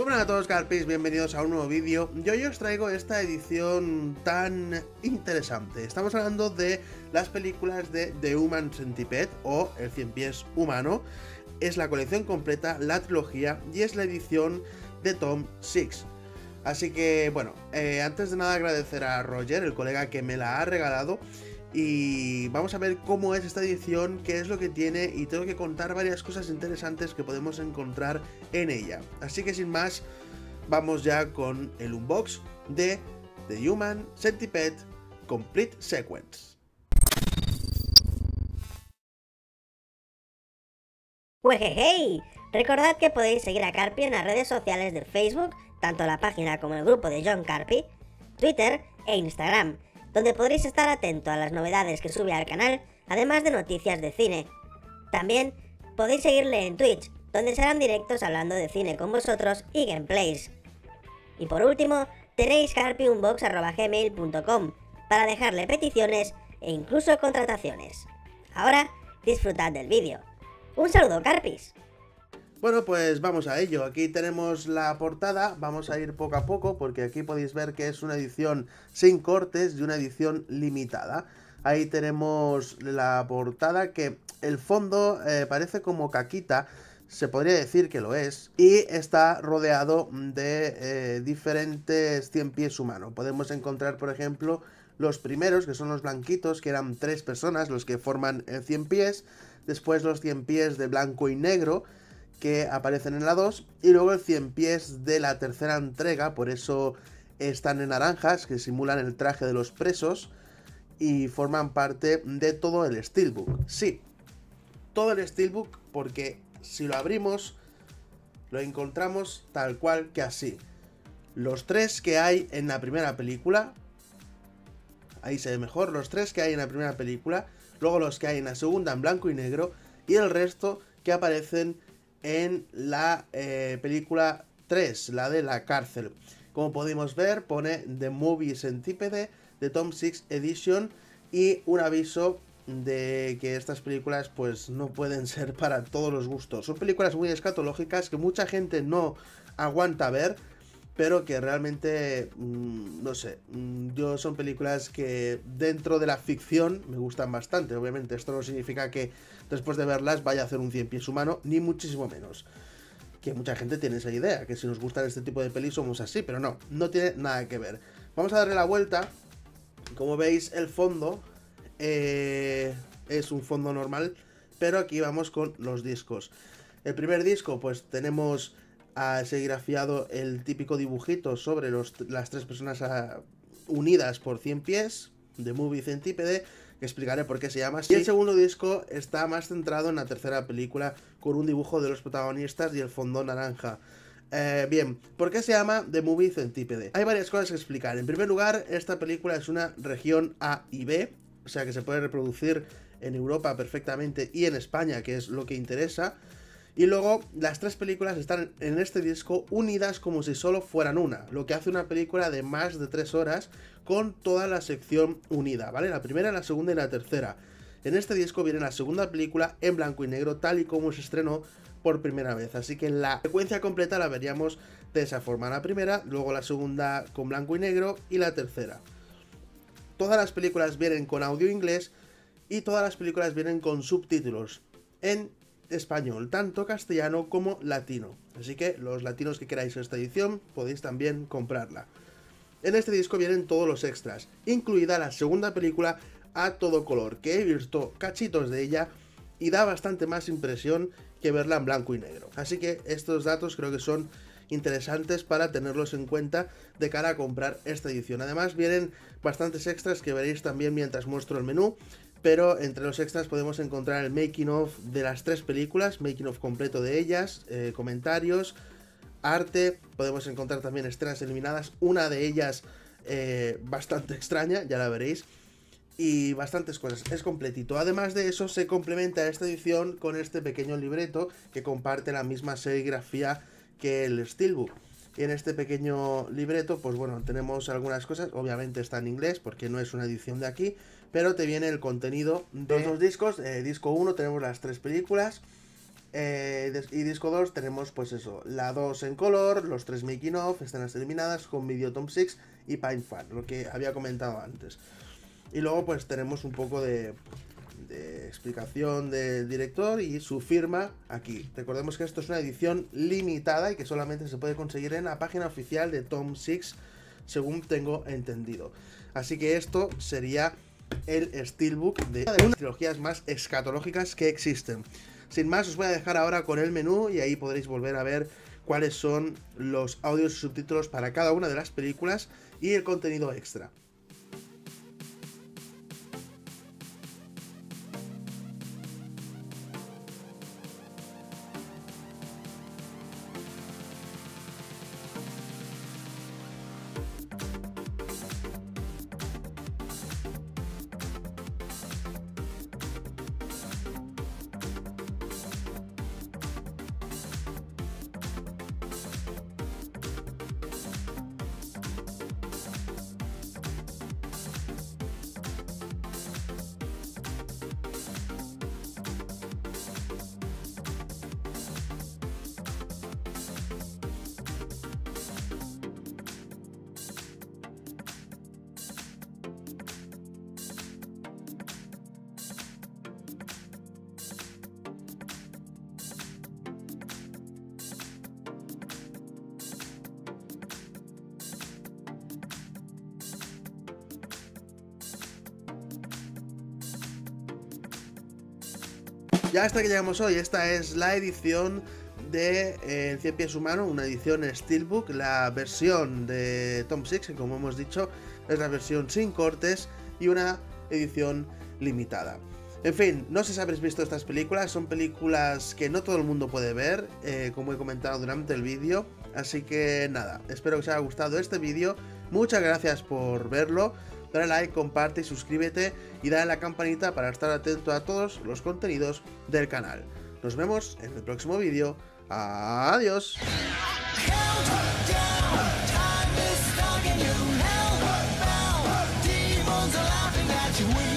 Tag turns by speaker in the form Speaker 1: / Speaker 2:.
Speaker 1: Buenas a todos, Carpis, bienvenidos a un nuevo vídeo. Yo hoy os traigo esta edición tan interesante. Estamos hablando de las películas de The Human Centipede o El Cien Pies Humano. Es la colección completa, la trilogía, y es la edición de Tom Six. Así que, bueno, antes de nada agradecer a Roger, el colega que me la ha regalado. Y vamos a ver cómo es esta edición, qué es lo que tiene, y tengo que contar varias cosas interesantes que podemos encontrar en ella. Así que sin más, vamos ya con el unbox de The Human Centipede Complete Sequence.
Speaker 2: ¡Hey! Recordad que podéis seguir a Carpi en las redes sociales de Facebook, tanto la página como el grupo de John Carpi, Twitter e Instagram, donde podréis estar atentos a las novedades que sube al canal, además de noticias de cine. También podéis seguirle en Twitch, donde serán directos hablando de cine con vosotros y gameplays. Y por último, tenéis carpiunbox@gmail.com para dejarle peticiones e incluso contrataciones. Ahora, disfrutad del vídeo. ¡Un saludo, Carpis!
Speaker 1: Bueno, pues vamos a ello. Aquí tenemos la portada, vamos a ir poco a poco porque aquí podéis ver que es una edición sin cortes y una edición limitada. Ahí tenemos la portada, que el fondo parece como caquita, se podría decir que lo es, y está rodeado de diferentes 100 pies humanos. Podemos encontrar, por ejemplo, los primeros, que son los blanquitos, que eran 3 personas los que forman el 100 pies, después los 100 pies de blanco y negro, que aparecen en la 2, y luego el 100 pies de la tercera entrega, por eso están en naranjas, que simulan el traje de los presos, y forman parte de todo el Steelbook. Sí, todo el Steelbook, porque si lo abrimos, lo encontramos tal cual que así. Los 3 que hay en la primera película, ahí se ve mejor, los 3 que hay en la primera película, luego los que hay en la segunda en blanco y negro, y el resto que aparecen en la película 3, la de la cárcel. Como podemos ver, pone The Movie Centipede de Tom Six Edition, y un aviso de que estas películas pues no pueden ser para todos los gustos. Son películas muy escatológicas que mucha gente no aguanta ver, pero que realmente, no sé, yo son películas que dentro de la ficción me gustan bastante. Obviamente esto no significa que después de verlas vaya a hacer un 100 pies humano, ni muchísimo menos. Que mucha gente tiene esa idea, que si nos gustan este tipo de pelis somos así, pero no, no tiene nada que ver. Vamos a darle la vuelta. Como veis, el fondo es un fondo normal, pero aquí vamos con los discos. El primer disco, pues tenemos serigrafiado el típico dibujito sobre las 3 personas unidas por 100 pies, de Movie Centipede, que explicaré por qué se llama así. Y el segundo disco está más centrado en la tercera película, con un dibujo de los protagonistas y el fondo naranja. Bien, ¿por qué se llama The Movie Centipede? Hay varias cosas que explicar. En primer lugar, esta película es una región A y B, o sea que se puede reproducir en Europa perfectamente y en España, que es lo que interesa. Y luego, las 3 películas están en este disco unidas como si solo fueran una, lo que hace una película de más de 3 horas con toda la sección unida, ¿vale? La primera, la segunda y la tercera. En este disco viene la segunda película en blanco y negro, tal y como se estrenó por primera vez. Así que la secuencia completa la veríamos de esa forma: la primera, luego la segunda con blanco y negro y la tercera. Todas las películas vienen con audio inglés y todas las películas vienen con subtítulos en español, tanto castellano como latino. Así que los latinos que queráis esta edición podéis también comprarla. En este disco vienen todos los extras, incluida la segunda película a todo color, que he visto cachitos de ella y da bastante más impresión que verla en blanco y negro. Así que estos datos creo que son interesantes para tenerlos en cuenta de cara a comprar esta edición. Además vienen bastantes extras que veréis también mientras muestro el menú, pero entre los extras podemos encontrar el making of de las 3 películas, making of completo de ellas, comentarios, arte. Podemos encontrar también escenas eliminadas, una de ellas bastante extraña, ya la veréis, y bastantes cosas. Es completito. Además de eso, se complementa esta edición con este pequeño libreto que comparte la misma serigrafía que el Steelbook. Y en este pequeño libreto, pues bueno, tenemos algunas cosas. Obviamente está en inglés porque no es una edición de aquí, pero te viene el contenido de los 2 discos. Disco 1 tenemos las 3 películas, Y disco 2 tenemos pues eso, la 2 en color, los 3 making of, escenas eliminadas, con vídeo Tom Six y Paint Fan, lo que había comentado antes. Y luego pues tenemos un poco de explicación del director y su firma aquí. Recordemos que esto es una edición limitada y que solamente se puede conseguir en la página oficial de Tom Six, según tengo entendido. Así que esto sería el Steelbook de una de las trilogías más escatológicas que existen. Sin más, os voy a dejar ahora con el menú y ahí podréis volver a ver cuáles son los audios y subtítulos para cada una de las películas y el contenido extra. Ya hasta que llegamos hoy, esta es la edición de 100 pies humano, una edición Steelbook, la versión de Tom Six, que como hemos dicho es la versión sin cortes y una edición limitada. En fin, no sé si habréis visto estas películas, son películas que no todo el mundo puede ver, como he comentado durante el vídeo, así que nada, espero que os haya gustado este vídeo, muchas gracias por verlo. Dale like, comparte y suscríbete y dale a la campanita para estar atento a todos los contenidos del canal. Nos vemos en el próximo vídeo. Adiós.
Speaker 3: Time is stuck in you, hell bound. Demons are laughing at you.